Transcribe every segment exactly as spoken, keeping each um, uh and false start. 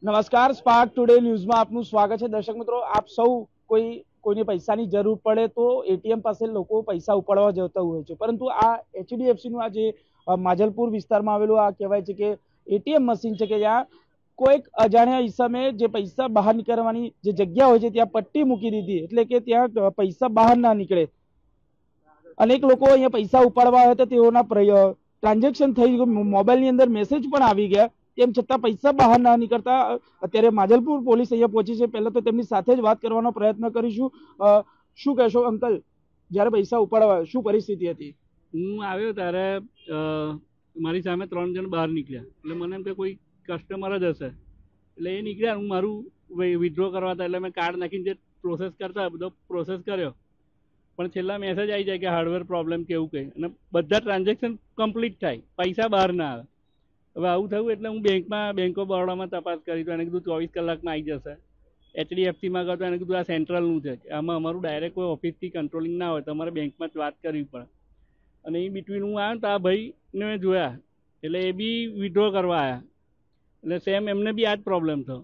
નમસ્કાર, spark today ન્યૂઝમાં આપનું સ્વાગત છે। દર્શક મિત્રો, આપ સૌ કોઈ કોઈને પૈસાની જરૂર પડે તો એટીએમ પાસે લોકો પૈસા ઉપાડવા જતા હોય છે, પરંતુ આ એચડીએફસી નું આ જે માજલપુર વિસ્તારમાં આવેલું આ કહેવાય છે કે એટીએમ મશીન છે કે જ્યાં કોઈક અજાણ્યા ઈસમે જે પૈસા બહાર નીકળવાની જે જગ્યા હોય છે ત્યાં પટ્ટી મૂકી દીધી, એટલે કે ત્યાં પૈસા બહાર ના નીકળે। અનેક લોકો અહીંયા પૈસા ઉપાડવા આવ્યા હતા, તેઓના ટ્રાન્ઝેક્શન થઈ ગયું, મોબાઈલની અંદર મેસેજ પણ આવી ગયા, તેમ છતાં પૈસા બહાર ના નીકળતા અત્યારે માજલપુર પોલીસ અહીંયા પહોંચી છે। પહેલા તો તેમની સાથે જ વાત કરવાનો પ્રયત્ન કરીશું। શું કહેશો અંકલ, જ્યારે પૈસા ઉપાડવા શું પરિસ્થિતિ હતી? હું આવ્યો ત્યારે મારી સામે ત્રણ જણ બહાર નીકળ્યા, એટલે મને એમ કે કોઈ કસ્ટમર જ હશે, એટલે એ નીકળ્યા, હું મારું વિથડ્રો કરવા હતા એટલે મેં કાર્ડ નાખીને જે પ્રોસેસ કરતા બધો પ્રોસેસ કર્યો, પણ છેલ્લા મેસેજ આવી જાય કે હાર્ડવેર પ્રોબ્લેમ કે એવું કંઈ, અને બધા ટ્રાન્ઝેક્શન કમ્પ્લીટ થાય, પૈસા બહાર ના આવે। હવે આવું થયું એટલે હું બેંકમાં બેંક ઓફ બરોડામાં તપાસ કરી, તો એને કીધું ચોવીસ કલાકમાં આવી જશે। એચડીએફસીમાં ગયો તો એને કીધું આ સેન્ટ્રલનું છે, આમાં અમારું ડાયરેક્ટ કોઈ ઓફિસથી કંટ્રોલિંગ ના હોય, તમારે બેંકમાં જ વાત કરવી પડે। અને એ બિટવીન હું આવ્યો તો આ ભાઈને મેં જોયા, એટલે એ બી વિથડ્રો કરવા આવ્યા, એટલે સેમ એમને બી આ જ પ્રોબ્લેમ થયો।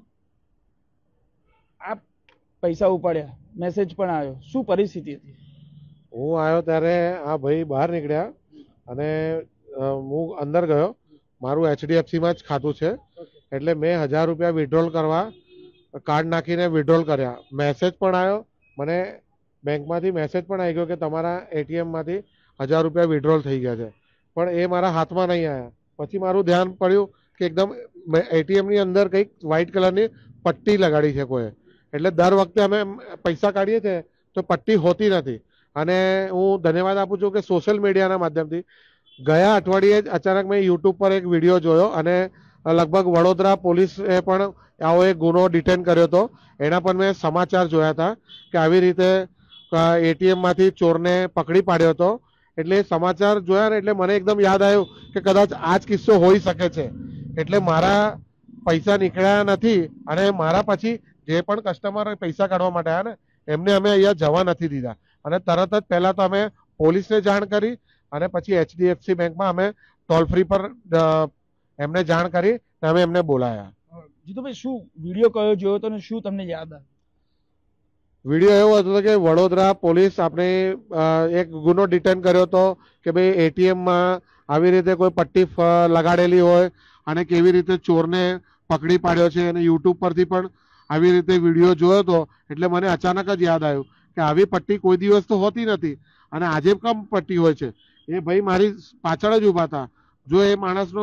આપ પૈસા ઉપાડ્યા, મેસેજ પણ આવ્યો, શું પરિસ્થિતિ હતી? હું આવ્યો ત્યારે આ ભાઈ બહાર નીકળ્યા અને હું અંદર ગયો, મારું એચડીએફસીમાં જ ખાતું છે, એટલે મેં હજાર રૂપિયા વિડ્રોલ કરવા કાર્ડ નાખીને વિડ્રોલ કર્યા। મેસેજ પણ આવ્યો, મને બેંકમાંથી મેસેજ પણ આવી ગયો કે તમારા એટીએમમાંથી હજાર રૂપિયા વિડ્રોલ થઈ ગયા છે, પણ એ મારા હાથમાં નહીં આવ્યા। પછી મારું ધ્યાન પડ્યું કે એકદમ એટીએમની અંદર કંઈક વ્હાઇટ કલરની પટ્ટી લગાડી છે કોઈ, એટલે દર વખતે અમે પૈસા કાઢીએ છીએ તો પટ્ટી હોતી નથી। અને હું ધન્યવાદ આપું છું કે સોશિયલ મીડિયાના માધ્યમથી ગયા અઠવાડિયે જ અચાનક મેં યુટ્યુબ પર એક વિડીયો જોયો, અને લગભગ વડોદરા પોલીસે પણ આવો એક ગુનો ડિટેન કર્યો હતો, એના પણ મેં સમાચાર જોયા હતા કે આવી રીતે એટીએમમાંથી ચોરને પકડી પાડ્યો હતો। એટલે સમાચાર જોયા ને એટલે મને એકદમ યાદ આવ્યું કે કદાચ આ જ કિસ્સો હોઈ શકે છે, એટલે મારા પૈસા નીકળ્યા નથી, અને મારા પછી જે પણ કસ્ટમર પૈસા કાઢવા માટે આવ્યા ને એમને અમે અહીંયા જવા નથી દીધા, અને તરત જ પહેલા તો અમે પોલીસને જાણ કરી, અને પછી એચડીએફસી બેંકમાં અમે ટોલ ફ્રી પર એમને જાણ કરી, અમે એમને બોલાયા। જીતુભાઈ, શું વિડીયો કયો જોયો તો ને શું તમને યાદ આવે? વિડીયો એવો હતો કે વડોદરા પોલીસ આપણે એક ગુનો ડિટેન કર્યો હતો કે ભાઈ એટીએમમાં આવી રીતે કોઈ પટ્ટી લગાડેલી હોય અને કેવી રીતે ચોરને પકડી પાડ્યો છે, અને યુટ્યુબ પરથી પણ આવી રીતે વિડીયો જોયો હતો, એટલે મને અચાનક જ યાદ આવ્યું કે આવી પટ્ટી કોઈ દિવસ તો હોતી નથી, અને આજે કમ પટ્ટી હોય છે। એ ભાઈ મારી પાછળ જ ઊભા હતા, જો એ માણસનો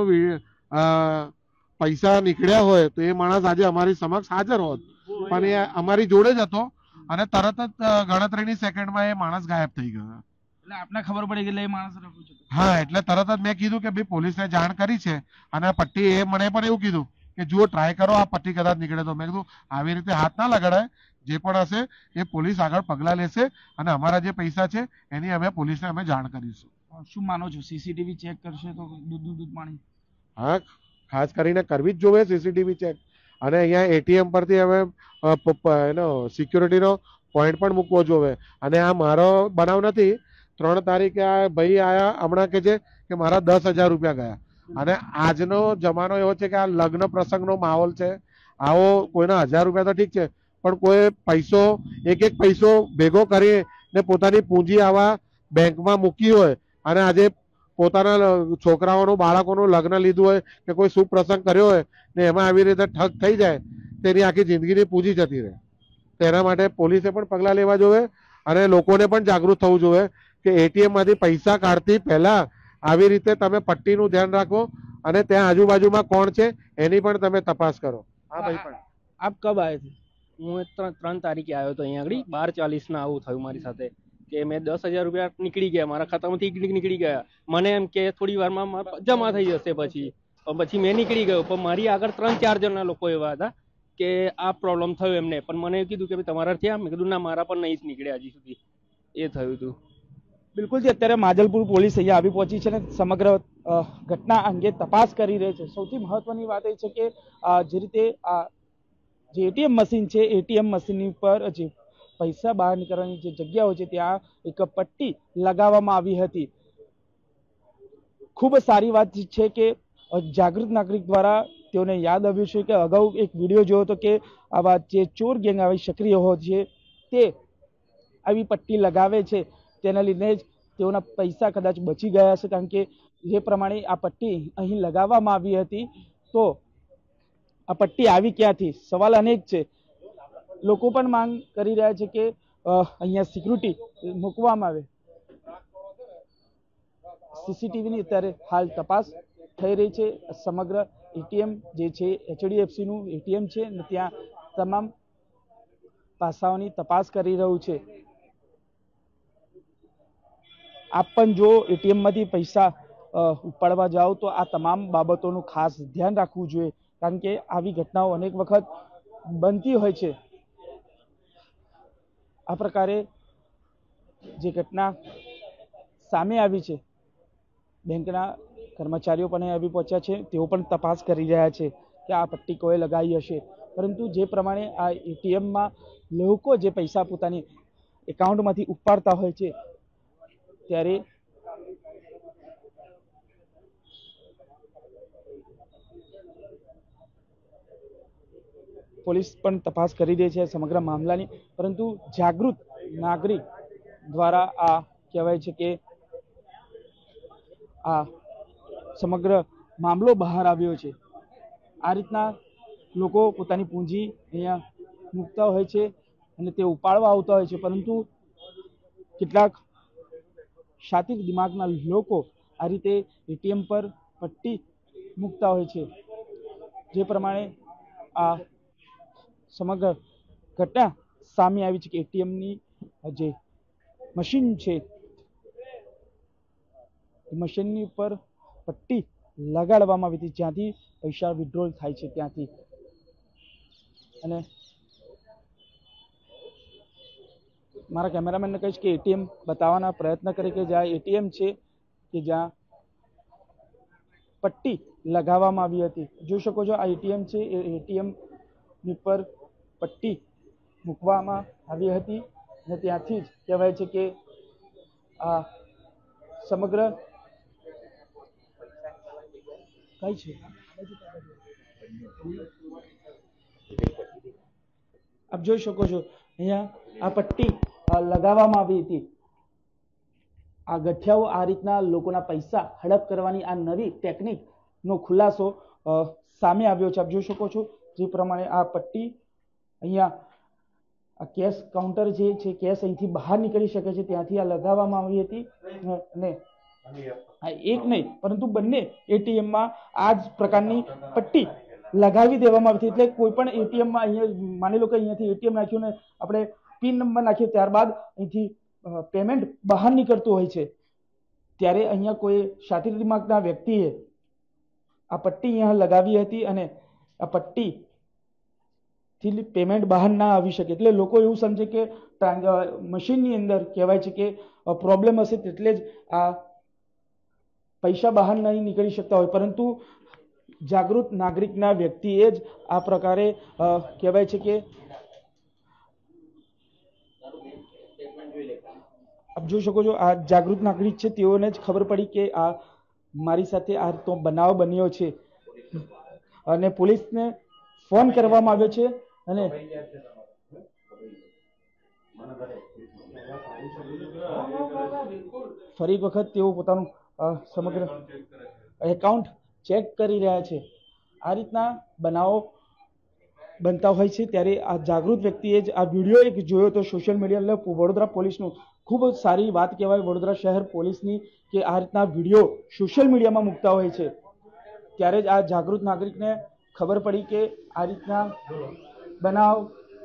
પૈસા નીકળ્યા હોય તો એ માણસ આજે અમારી સમક્ષ હાજર હોત, પણ એ અમારી જોડે જ હતો, અને તરત જ ગણતરીની સેકન્ડમાં એ માણસ ગાયબ થઈ ગયો। એટલે આપને ખબર પડી કે એ માણસ રખડતો હતો? હા, એટલે તરત જ મેં કીધું કે ભાઈ પોલીસને જાણ કરી છે, અને પટ્ટી એ મને પણ એવું કીધું કે જુઓ ટ્રાય કરો, આ પટ્ટી કદાચ નીકળે તો। મેં કીધું આવી રીતે હાથ ના લગાડાય, જે પણ હશે એ પોલીસ આગળ પગલાં લેશે, અને અમારા જે પૈસા છે એની અમે પોલીસને અમે જાણ કરીશું। શું માનો છો, સીસીટીવી ચેક કરશે તો દૂધ દૂધ પાણી? હા, ખાસ કરીને કરવી જ જોવે સીસીટીવી ચેક, અને અહીંયા એટીએમ પરથી અમે એનો સિક્યુરિટીનો પોઈન્ટ પણ મૂકવો જોવે। અને આ મારો બનાવ નથી, ત્રણ તારીખે આ ભાઈ આયા હમણાં કે છે કે મારા દસ હજાર રૂપિયા ગયા, અને આજનો જમાનો એવો છે કે આ લગ્ન પ્રસંગનો માહોલ છે, આવો કોઈના હજાર રૂપિયા તો ઠીક છે, પણ કોઈ પૈસો એક એક પૈસો ભેગો કરીને પોતાની પૂંજી આવા બેંકમાં મૂકી હોય, અને આજે પોતાના છોકરાઓનું બાળકોનું લગ્ન લીધું હોય કે કોઈ શુભ પ્રસંગ કર્યો હોય ને એમાં આવી રીતે ઠગ થઈ જાય, તેની આખી જિંદગીની પૂંજી જતી રહે। તેના માટે પોલીસે પણ પગલાં લેવા જોવે, અને લોકોને પણ જાગૃત થવું જોઈએ કે એટીએમમાંથી પૈસા કાઢતી પહેલા આવી રીતે તમે પટ્ટીનું ધ્યાન રાખો, અને ત્યાં આજુબાજુમાં કોણ છે એની પણ તમે તપાસ કરો। હા ભાઈ, પણ આપ કબ આયે થે? હું ત્રણ તારીખે આવ્યો હતો અહીંયા આગળ, બાર ચાલીસ ના આવું થયું મારી સાથે કે મેં દસ હજાર રૂપિયા નીકળી ગયા મારા ખાતામાંથી, નીકળી ગયા, મને એમ કે થોડી વારમાં જમા થઈ જશે, પછી પછી મેં નીકળી ગયો, પણ મારી આગળ ત્રણ ચાર જણના લોકો એવા હતા કે આ પ્રોબ્લેમ થયો એમને, પણ મને કીધું કે તમારા થયા? મેં કીધું ના, મારા પણ નહીં જ નીકળ્યા હજી સુધી, એ થયું હતું। બિલકુલ છે, અત્યારે માજલપુર પોલીસ અહીંયા આવી પહોંચી છે, ને સમગ્ર ઘટના અંગે તપાસ કરી રહી છે। સૌથી મહત્વની વાત એ છે કે જે રીતે આ જે એટીએમ મશીન છે, એટીએમ મશીનની પર જે પૈસા બહાર નીકળવાની જે જગ્યા હોય છે ત્યાં એક પટ્ટી લગાવવામાં આવી હતી। ખૂબ સારી વાત છે કે જાગૃત નાગરિક દ્વારા તેઓને યાદ આવ્યું છે કે અગાઉ એક વિડીયો જોયો હતો કે આવા જે ચોર ગેંગ આવી સક્રિય હોય છે તે આવી પટ્ટી લગાવે છે, તેના લીધે જ તેઓના પૈસા કદાચ બચી ગયા છે. કારણ કે જે પ્રમાણે આ પટ્ટી અહીં લગાવવામાં આવી હતી, તો આ પટ્ટી આવી ક્યાંથી? સવાલ અનેક છે. લોકો પણ માંગ કરી રહ્યા છે કે અહીંયા સિક્યુરિટી મૂકવામાં આવે. સીસીટીવીની અત્યારે હાલ તપાસ થઈ રહી છે. સમગ્ર એટીએમ જે છે એચડીએફસી નું એટીએમ છે અને ત્યાં તમામ પાસાઓની તપાસ કરી રહ્યું છે. આપ પણ જો એટીએમ માંથી પૈસા ઉપાડવા જાઓ તો આ તમામ બાબતોનું ખાસ ધ્યાન રાખવું જોઈએ, કારણ કે આવી ઘટનાઓ અનેક વખત બનતી હોય છે. આ પ્રકારે જે ઘટના સામે આવી છે, બેંકના કર્મચારીઓ પણ આવી પહોંચ્યા છે. તેઓ પણ તપાસ કરી રહ્યા છે કે આ પટ્ટી કોએ લગાવી હશે. પરંતુ જે પ્રમાણે આ એટીએમમાં લોકો જે પૈસા પોતાની એકાઉન્ટમાંથી ઉપાડતા હોય છે, ત્યારે પોલીસ પણ તપાસ કરી રહી છે સમગ્ર મામલાની. પરંતુ જાગૃત નાગરિક દ્વારા આ કહેવાય છે કે આ સમગ્ર મામલો બહાર આવ્યો છે. આ રીતના લોકો પોતાની પૂંજી અહીંયા મૂકતા હોય છે અને તે ઉપાડવા આવતા હોય છે, પરંતુ કેટલાક શાતિર દિમાગના લોકો આ રીતે એટીએમ પર પટ્ટી મૂકતા હોય છે. જે પ્રમાણે આ સમગ્ર ઘટના સામે આવી છે કે એટીએમની જે મશીન છે, મશીનની ઉપર પટ્ટી લગાડવામાં આવી હતી, જ્યાંથી પૈસા વિડ્રોલ થાય છે ત્યાંથી. અને મારા કેમેરામેનને કહીશ કે એટીએમ બતાવવાના પ્રયત્ન કરે કે જ્યાં એટીએમ છે કે જ્યાં પટ્ટી લગાવવામાં આવી હતી. જોઈ શકો છો આ એટીએમ છે, એ એટીએમ ની પર પટ્ટી મૂકવામાં આવી હતી અને ત્યાંથી જ કહેવાય છે કે આ સમગ્ર કઈ છે આપ જોઈ શકો છો અહીંયા આ પટ્ટી લગાવવામાં આવી હતી. આ ગઠિયાઓ આ રીતના લોકોના પૈસા હડપ કરવાની આ નવી ટેકનિક નો ખુલાસો સામે આવ્યો છે. આપ જોઈ શકો છો જે પ્રમાણે આ પટ્ટી અહીંયા આ કેશ કાઉન્ટર જે છે, કેશ અહીંથી બહાર નીકળી શકે છે ત્યાંથી આ લગાવવામાં આવી હતી. અને એક નહીં પરંતુ બંને એટીએમમાં આ જ પ્રકારની પટ્ટી લગાવી દેવામાં આવી હતી. એટલે કોઈ પણ એટીએમમાં અહીંયા માની લો કે અહીંયાથી એટીએમ નાખ્યું ને આપણે પિન નંબર નાખ્યો, ત્યારબાદ અહીંથી પેમેન્ટ બહાર નીકળતું હોય છે, ત્યારે અહીંયા કોઈ શાતિર દિમાગના વ્યક્તિએ આ પટ્ટી અહીંયા લગાવી હતી અને આ પટ્ટી થી પેમેન્ટ બહાર ના આવી શકે. એટલે લોકો એવું સમજે કે મશીનની અંદર કહેવાય છે કે પ્રોબ્લેમ હશે, એટલે જ આ પૈસા બહાર નહીં નીકળી શકતા હોય. પરંતુ જાગૃત નાગરિકના વ્યક્તિએ જ આ પ્રકારે કહેવાય છે કે આપ જોઈ શકો છો આ જાગૃત નાગરિક છે, તેઓને જ ખબર પડી કે આ મારી સાથે આ તો બનાવ બન્યો છે અને પોલીસને ફોન કરવામાં આવ્યો છે. અને ફરી વખત તેઓ પોતાનું સમગ્ર એકાઉન્ટ ચેક કરી રહ્યા છે. આ રીતના બનાવો બનતા હોય છે ત્યારે આ જાગૃત વ્યક્તિએ જ આ વિડીયો એક જોયો તો સોશિયલ મીડિયા, એટલે વડોદરા પોલીસનું ખૂબ જ સારી વાત કહેવાય વડોદરા શહેર પોલીસની કે આ રીતના વિડીયો સોશિયલ મીડિયામાં મૂકતા હોય છે. ત્યારે જ આ જાગૃત નાગરિકને ખબર પડી કે આ રીતના બનાવ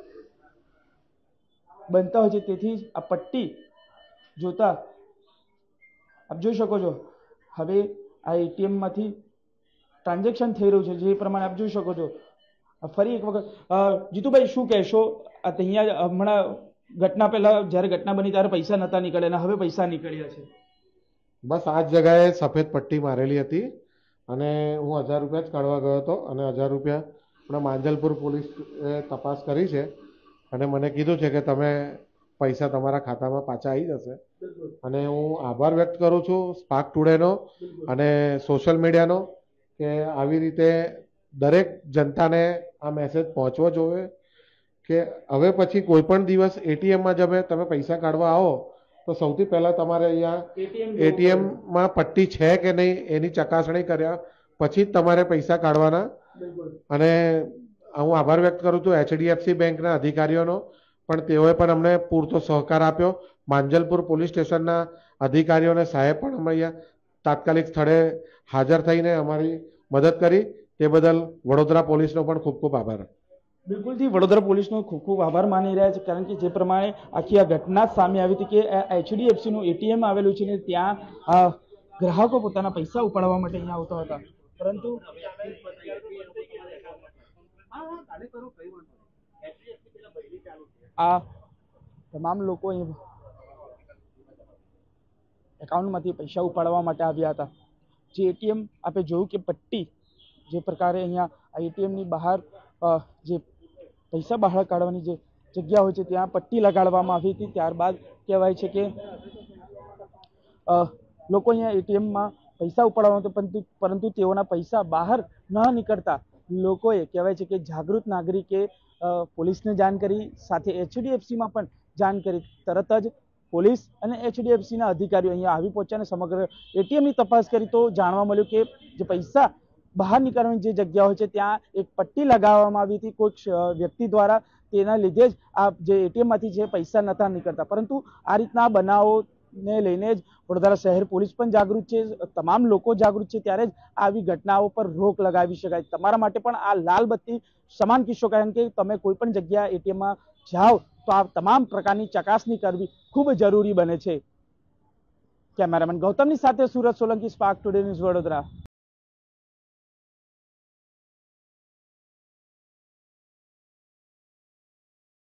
બનતા હોય છે. તેથી જ આ પટ્ટી જોતા આપ જોઈ શકો છો હવે આ એટીએમ માંથી ટ્રાન્ઝેક્શન થઈ રહ્યું છે. જે પ્રમાણે આપ જોઈ શકો છો. ફરી એક વખત જીતુભાઈ શું કહેશો? અહીંયા હમણાં ઘટના પહેલા જ્યારે ઘટના બની ત્યારે પૈસા નતા નીકળ્યા અને હવે પૈસા નીકળ્યા છે. બસ આ જ જગાએ સફેદ પટ્ટી મારેલી હતી અને હું હજાર રૂપિયા જ કાઢવા ગયો હતો અને હજાર રૂપિયા હમણાં માંજલપુર પોલીસ તપાસ કરી છે અને મને કીધું છે કે તમે પૈસા તમારા ખાતામાં પાછા આવી જશે. અને હું આભાર વ્યક્ત કરું છું સ્પાર્ક ટુડેનો અને સોશિયલ મીડિયાનો કે આવી રીતે દરેક જનતાને આ મેસેજ પહોંચવો જોઈએ કે હવે પછી કોઈ પણ દિવસ એટીએમમાં જમે તમે પૈસા કાઢવા આવો તો સૌથી પહેલા તમારે અહીંયા એટીએમમાં પટ્ટી છે કે નહીં એની ચકાસણી કર્યા પછી જ તમારે પૈસા કાઢવાના. અને હું આભાર વ્યક્ત કરું છું એચડીએફસી બેંકના અધિકારીઓનો, પણ તેઓએ પણ અમને પૂરતો સહકાર આપ્યો. માંજલપુર પોલીસ સ્ટેશનના અધિકારીઓ અને સાહેબ પણ અમે અહીંયા તાત્કાલિક સ્થળે હાજર થઈને અમારી મદદ કરી. તે બદલ વડોદરા પોલીસનો પણ ખૂબ ખૂબ આભાર. બિલકુલથી વડોદરા પોલીસનો ખૂબ ખૂબ આભાર માની રહ્યા છે, કારણ કે જે પ્રમાણે આખી આ ઘટના સામે આવી હતી કે એચડીએફસીનું એટીએમ આવેલું છે ને ત્યાં ગ્રાહકો પોતાના પૈસા ઉપાડવા માટે અહીંયા આવતા હતા, પરંતુ આ તમામ લોકો અહીં એકાઉન્ટમાંથી પૈસા ઉપાડવા માટે આવ્યા હતા. જે એટીએમ આપણે જોયું કે પટ્ટી જે પ્રકારે અહીંયા આ એટીએમની બહાર જે પૈસા બહાર કાઢવાની જે જગ્યા હોય છે ત્યાં પટ્ટી લગાડવામાં આવી હતી. ત્યારબાદ કહેવાય છે કે લોકો અહીંયા એટીએમમાં પૈસા ઉપાડવા હતા, પરંતુ પરંતુ તેઓના પૈસા બહાર ન નીકળતા લોકોએ કહેવાય છે કે જાગૃત નાગરિકે પોલીસને જાણ કરી, સાથે એચડીએફસીમાં પણ જાણ કરી. તરત જ પોલીસ અને એચડીએફસીના અધિકારીઓ અહીંયા આવી પહોંચ્યા અને સમગ્ર એટીએમની તપાસ કરી તો જાણવા મળ્યું કે જે પૈસા બહાર નીકળવાની જે જગ્યા હોય છે ત્યાં એક પટ્ટી લગાવવામાં આવી હતી કોઈક વ્યક્તિ દ્વારા. તેના લીધે જ આ જે એટીએમમાંથી જે પૈસા નહોતા નીકળતા. પરંતુ આ રીતના બનાવોને લઈને જ વડોદરા શહેર પોલીસ પણ જાગૃત છે, તમામ લોકો જાગૃત છે, ત્યારે જ આવી ઘટનાઓ પર રોક લગાવી શકાય. તમારા માટે પણ આ લાલ બત્તી સમાન કિસ્સો, કારણ કે તમે કોઈ પણ જગ્યા એટીએમમાં જાઓ તો આ તમામ પ્રકારની ચકાસણી કરવી ખૂબ જરૂરી બને છે. કેમેરામેન ગૌતમની સાથે Surat Solanki, Spark Today News, Vadodara.